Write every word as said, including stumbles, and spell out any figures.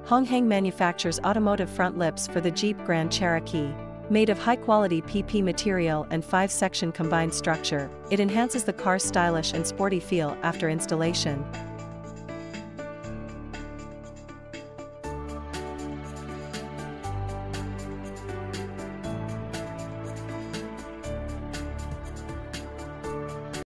Honghang manufactures automotive front lips for the Jeep Grand Cherokee. Made of high-quality P P material and five-section combined structure, it enhances the car's stylish and sporty feel after installation.